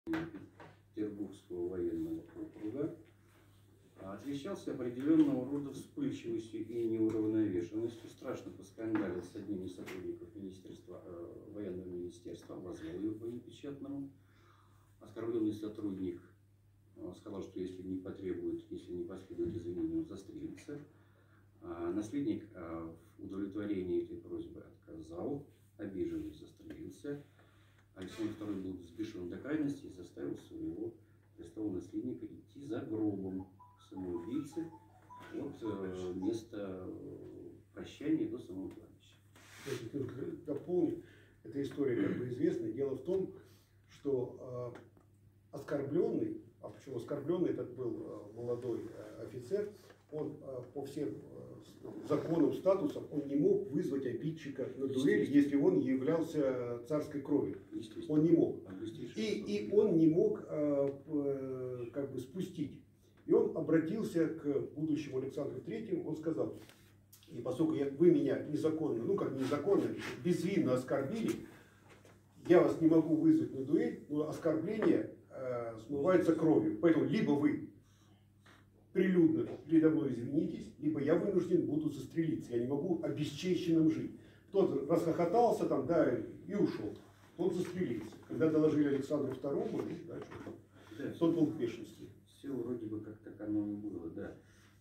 Петербургского военного округа отличался определенного рода вспыльчивостью и неуравновешенностью, страшно поскандалил с одним из сотрудников военного министерства, возвал его по непечатному. Оскорбленный сотрудник сказал, что если не последует извинения, он застрелится. Наследник в удовлетворении этой просьбы отказал, обиженный застрелился. Александр II был взбешен до крайности и заставил своего престолного наследника идти за гробом самоубийцы от места прощания до самого кладбища. Дополню, эта история как бы известна. Дело в том, что оскорбленный, а почему оскорбленный, этот был молодой офицер, он по всем законам, статусам, он не мог вызвать обидчика на дуэль, если он являлся царской кровью. Он не мог. И он не мог как бы спустить. И он обратился к будущему Александру Третьему, он сказал: и поскольку вы меня незаконно, ну как незаконно, безвинно оскорбили, я вас не могу вызвать на дуэль, но оскорбление смывается кровью. Поэтому либо вы прилюдно передо мной извинитесь, либо я вынужден буду застрелиться. Я не могу обесчещенным жить. Тот расхохотался там, да, и ушел. Тот застрелился. Когда доложили Александру II, тот был в бешенстве. Все вроде бы как так оно и было, да.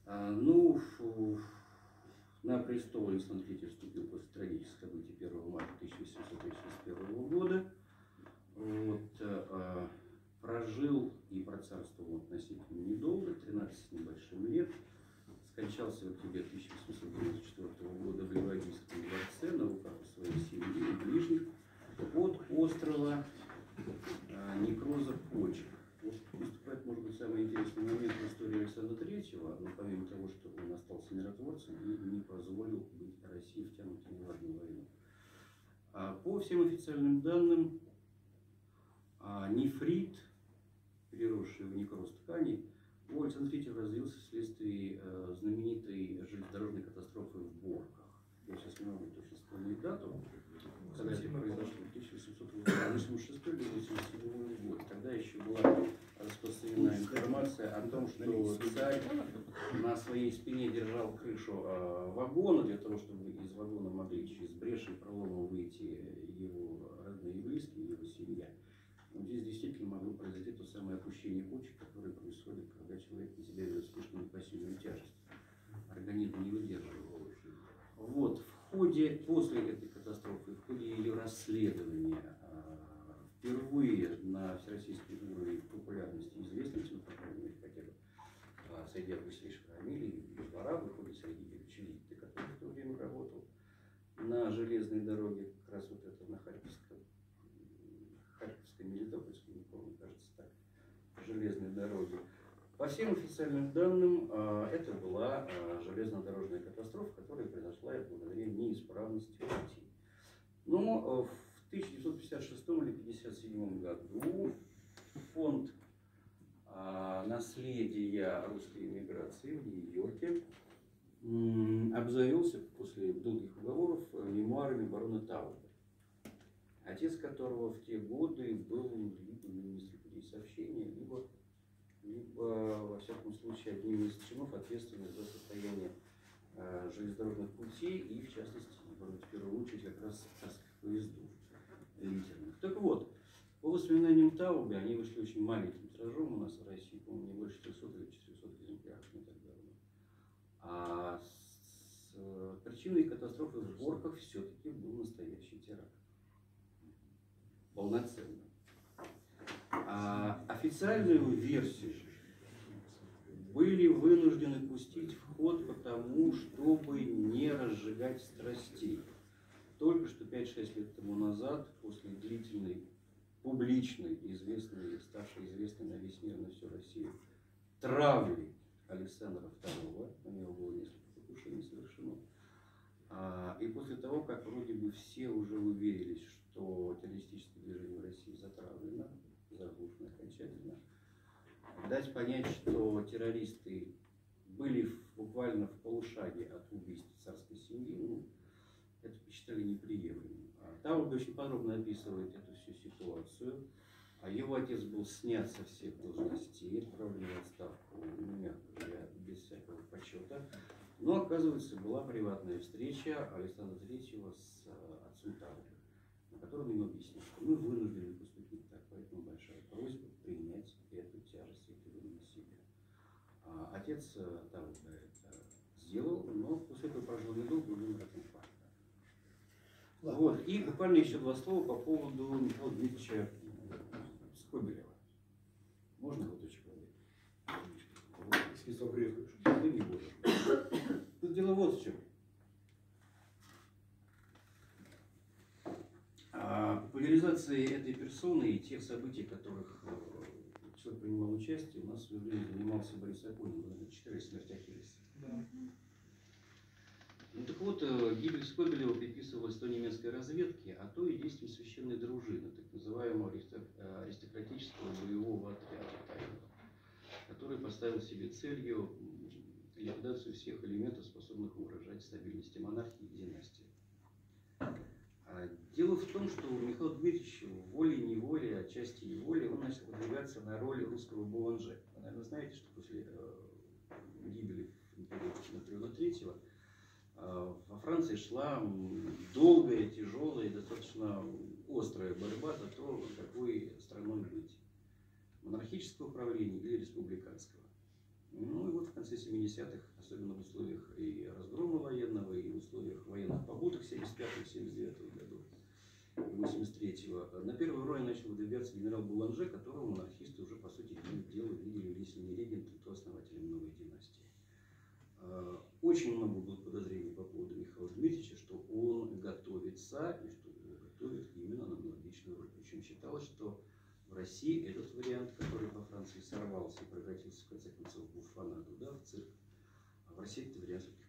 На престол Александр III вступил после трагических событий 1 марта 1881 года. Прожил и процарствовал относительно недолго, 13 с небольшим лет. Скончался в октябре 1894 года в Ливадийском дворце на руках своей семьи и ближних от острого некроза почек. Выступает, может быть, самый интересный момент в истории Александра III, но помимо того, что он остался миротворцем и не позволил быть России втянутой в одну войну. По всем официальным данным, нефрит, переросший в некроз тканей, у Александра III развился вследствие знаменитой железнодорожной катастрофы в Борках. Я сейчас не могу точно вспомнить дату, когда это произошло, 1886 или 1887 год. Тогда еще была распространена информация о том, что царь на своей спине держал крышу вагона для того, чтобы из вагона могли через бреши и проломы выйти его родные и близкие, его семья. Но здесь действительно могло произойти то самое опущение почек, которое происходит, когда человек на себя берет слишком непосильную тяжесть. Организм не выдерживает. После этой катастрофы, в ходе ее расследования, впервые на всероссийский уровень популярности и известности, ну, по крайней мере, хотя бы среди августейших фамилий, двора выходит среди учредителей, который в то время работал на железной дороге, как раз вот это на Харьковской, Мелитопольской, не помню, кажется так, железной дороге. По всем официальным данным, это была железнодорожная катастрофа, которая произошла благодаря неисправности пути. Но в 1956 или 1957 году фонд наследия русской эмиграции в Нью-Йорке обзавелся после долгих уговоров мемуарами барона Тауба, отец которого в те годы был либо министром путей сообщения, либо во всяком случае одним из чинов, ответственных за состояние железнодорожных путей и, в частности, в первую очередь, как раз царских поездов литерных. Так вот, по воспоминаниям Таубе, они вышли очень маленьким тиражом у нас в России, по-моему, не больше 300 или 400 экземпляров, не так давно. А причиной катастрофы в Борках все-таки был настоящий теракт. Полноценно. Официальную версию были вынуждены пустить в ход потому, чтобы не разжигать страстей. Только что 5-6 лет тому назад, после длительной, публичной, ставшей известной на весь мир, на всю Россию, травли Александра II, на него было несколько покушений совершено, и после того, как вроде бы все уже уверились, что террористическое движение в России затравлено, заглушено окончательно, дать понять, что террористы были буквально в полушаге от убийства царской семьи, это посчитали неприемлемым. Таубе очень подробно описывает эту всю ситуацию. А его отец был снят со всех должностей, отправлен в отставку, ну, мягко говоря, без всякого почета. Но, оказывается, была приватная встреча Александра Третьего с отцом Тавром, на которой он ему объяснил, что мы вынуждены поступить так, поэтому большая просьба принять эту тяжесть, эту вину на себя. Отец Тавр это сделал, но после этого прожил недолго, умер от инфаркта. Вот. И буквально еще два слова по поводу Михаила Дмитриевича Скобелева. Можно вот очень Если обрезаешь. да не буду. Тут дело вот в чем. Популяризацией этой персоны и тех событий, в которых человек принимал участие, у нас в свое время занимался Борис Акунин, вы читали «Смерть Ахиллеса». Да. Ну так вот, гибель Скобелева приписывалась то немецкой разведке, а то и действиям священной дружины, так называемого аристократического боевого отряда тайного, который поставил себе целью ликвидацию всех элементов, способных угрожать стабильности монархии и династии. Дело в том, что Михаил Дмитриевич волей-неволей, отчасти и волей, он начал выдвигаться на роль русского Буланже. Вы, наверное, знаете, что после гибели Наполеона III во Франции шла долгая, тяжелая и достаточно острая борьба за то, какой страной быть. Монархического правления или республиканского. Ну и вот в конце 70-х, особенно в условиях и разгрома военного, и в условиях военных побудок 75-79 годов, 83-го, на первую роль начал выдвигаться генерал Буланже, которого монархисты уже, по сути дела, видели, если не регентом, то основателем новой династии. Очень много было подозрений по поводу Михаила Дмитриевича, что он готовится, и что готовит именно на аналогичную роль. Причем считалось, что в России этот вариант, который во Франции сорвался и превратился в конце концов в буфанаду, да, в цирк, а в России этот вариант